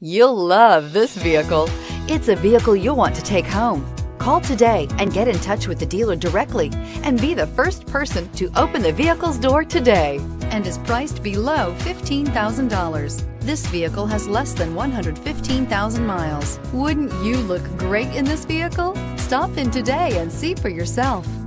You'll love this vehicle. It's a vehicle you'll want to take home. Call today and get in touch with the dealer directly and be the first person to open the vehicle's door today, and is priced below $15,000. This vehicle has less than 115,000 miles. Wouldn't you look great in this vehicle? Stop in today and see for yourself.